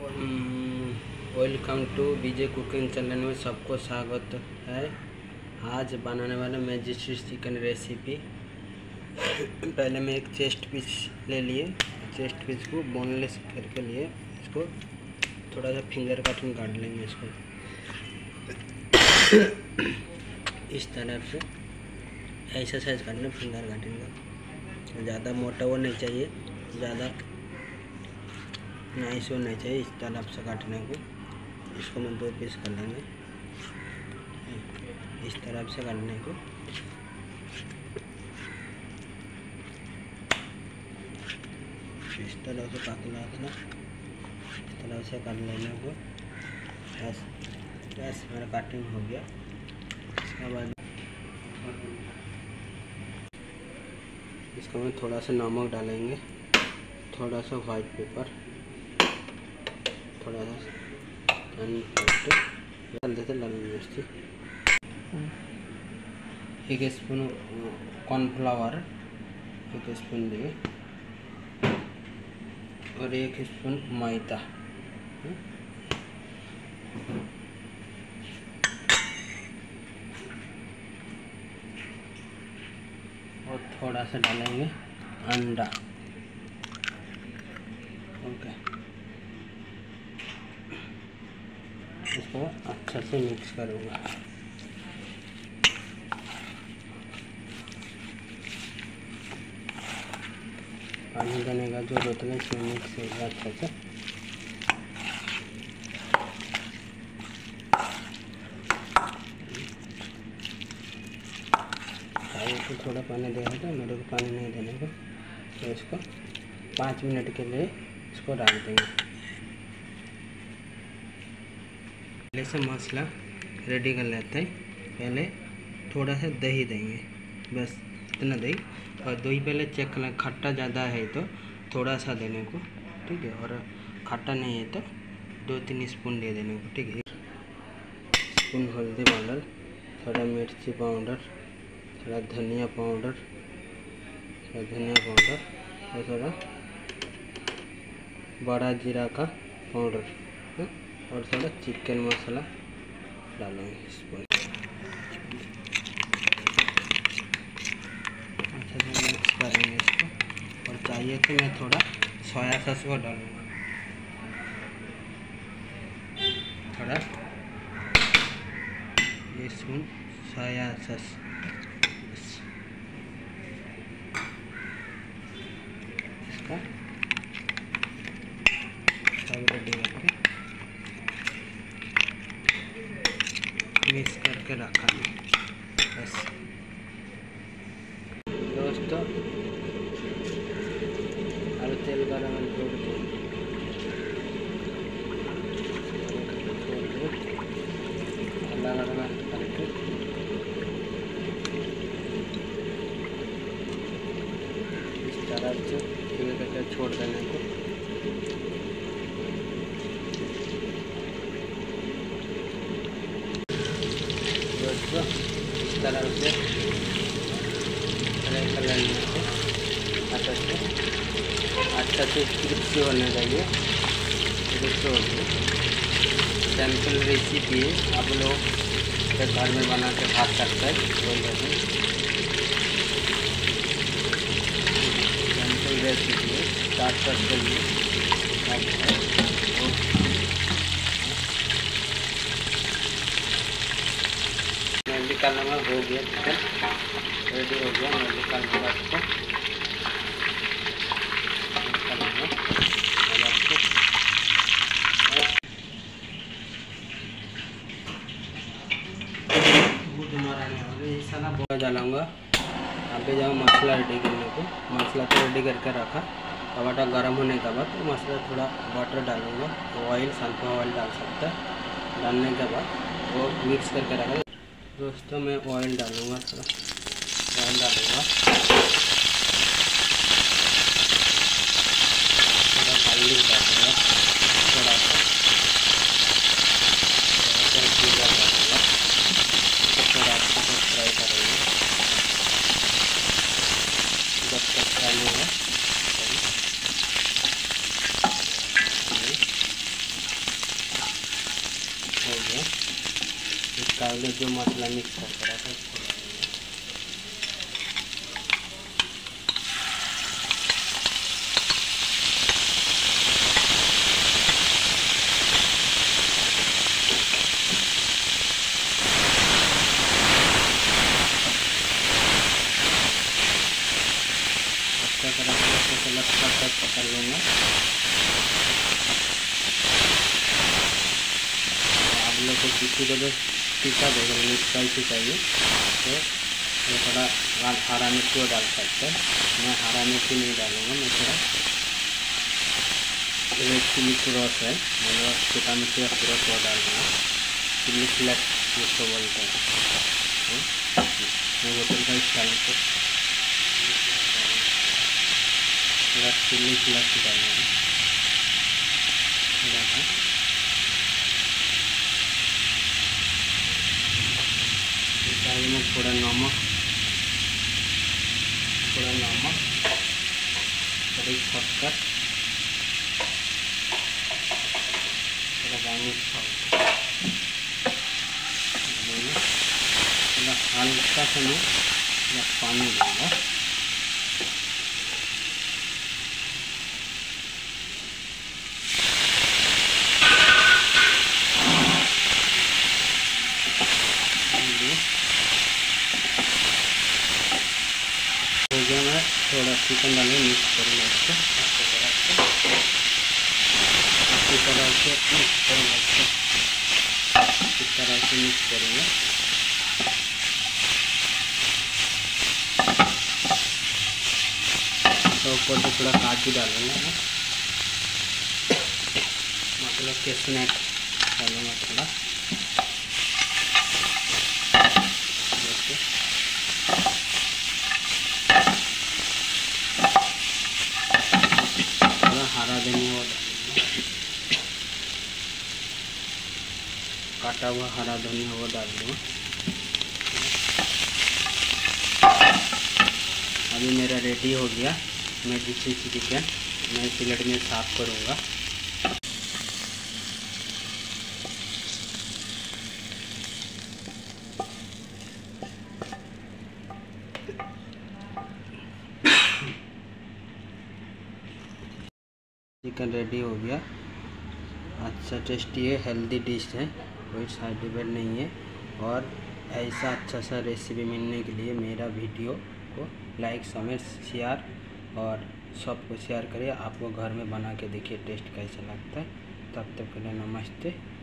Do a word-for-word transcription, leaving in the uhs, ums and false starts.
Welcome to BJ cooking channel में सबको स्वागत है। आज बनाने वाला मैजिस्ट्री चिकन रेसिपी। पहले मैं एक चेस्ट पीस ले लिए। चेस्ट पीस को बोनलेस करके लिए इसको थोड़ा सा फिंगर कटिंग काट लेंगे। इसको इस तरफ से ऐसा साइज काटना फिंगर कटिंग का। ज़्यादा मोटा वो नहीं चाहिए, ज़्यादा नाइस होना चाहिए। इस तरफ से काटने को इसको मैं दो पीस कर लेंगे। इस तरफ से काटने को इस तरह से पतला पतला इस तरह से काट लेने को। बस बस मेरा कटिंग हो गया। इसके बाद इसको में थोड़ा सा नमक डालेंगे, थोड़ा सा वाइट पेपर, थोड़ा सा डाल देते लाल मिर्ची, एक स्पून कॉर्नफ्लावर एक स्पून दिए और एक स्पून मैदा। और थोड़ा सा डालेंगे अंडा। ओके, इसको अच्छा से मिक्स करूँगा। पानी देने का जरूरत नहीं, इसमें मिक्स होगा अच्छा से। तो थोड़ा पानी देगा तो मेरे को पानी नहीं देने को, तो इसको पाँच मिनट के लिए इसको रख देंगे। पहले से मसाला रेडी कर लेते हैं। पहले थोड़ा सा दही देंगे, बस इतना दही। और दही पहले चेक करना, खट्टा ज़्यादा है तो थोड़ा सा देने को, ठीक है। और खट्टा नहीं है तो दो तीन स्पून दे देने को, ठीक है। एक स्पून हल्दी पाउडर, थोड़ा मिर्ची पाउडर, थोड़ा धनिया पाउडर, थोड़ा धनिया पाउडर और थोड़ा बड़ा जीरा का पाउडर है? और थोड़ा चिकन मसाला डालेंगे स्पून। अच्छा से मिक्स करेंगे इसको। और चाहिए तो मैं थोड़ा सोया सॉस को डालूँगा, थोड़ा ये स्पून सोया सॉस। इसका सब रेडी करके मिक्स करके रखा है बस। दोस्तों अब तेल गरम छोड़ दो, अलग अलग करके इस तरह से धीरे करके छोड़ देने को। दोस्तों इस तरह से फ्राई कर लेने को अच्छा से अच्छा से क्रिस्पी होना चाहिए। क्रिस्पी हो गया। सैंपल रेसिपी है, आप लोग घर में बना के खा सकते हैं। सैंपल रेसिपी है, स्टार्ट करते हैं। निकालना में हो गया, चिकन रेडी हो गया। मैं निकालूंगा इसको, डालूंगा। अभी जाओ मसाला रेडी करने को। मसाला तो रेडी करके रखा। टमाटर गर्म होने के बाद तो मसाला थोड़ा बटर डालूंगा, ऑयल सनफ्लावर ऑयल डाल सकता है। डालने के बाद वो मिक्स करके रखा। दोस्तों मैं ऑयल डालूंगा, थोड़ा ऑयल डालूंगा, थोड़ा गार्लिक डालूंगा, थोड़ा सा जीरा डालूंगा, थोड़ा अच्छा से फ्राई करेंगे जब तक फ्राई नहीं है। पहले जो मसाला मिक्स करके रखा है उसको पकड़ लूँगा। आप लोग को किसी को जो तीखा देगा स्पाइसी चाहिए तो ये थोड़ा हरा मिर्ची डाल सकते हैं। मैं हरा मिर्ची नहीं डालूँगा, मैं थोड़ा रेड चिली क्रॉस है मतलब छोटा मिर्ची का क्रॉस वो डाल दूँगा। चिली फ्लेक्स जिसको बोलते हैं मैं होटल का स्टाइल को थोड़ा चिली फ्लेक्स डालूँगा थोड़ा सा। में थोड़ा नमक थोड़ा नमक थोड़ी शक्कर थोड़ा गार्निश पाउडर थोड़ा हल्का सा मैं थोड़ा पानी दूँगा। मैं थोड़ा चिकन डालने मिक्स करूँगा इसको अच्छी तरह से अच्छी तरह से मिक्स करूँगा इसको इस तरह से मिक्स करूँगा। तो ऊपर से थोड़ा काजू डालूँगा मतलब के स्नैक डालूँगा थोड़ा जैसे हरा धनिया वो काटा हुआ हरा धनिया वो डाल दूँगा। अभी मेरा रेडी हो गया। मैं दूसरी चिकन मैं प्लेट में साफ करूँगा। चिकन रेडी हो गया। अच्छा टेस्टी है, हेल्दी डिश है, कोई साइड इफेक्ट नहीं है। और ऐसा अच्छा सा रेसिपी मिलने के लिए मेरा वीडियो को लाइक समेत शेयर और सबको शेयर करिए। आपको घर में बना के देखिए टेस्ट कैसा लगता है। तब तक के लिए नमस्ते।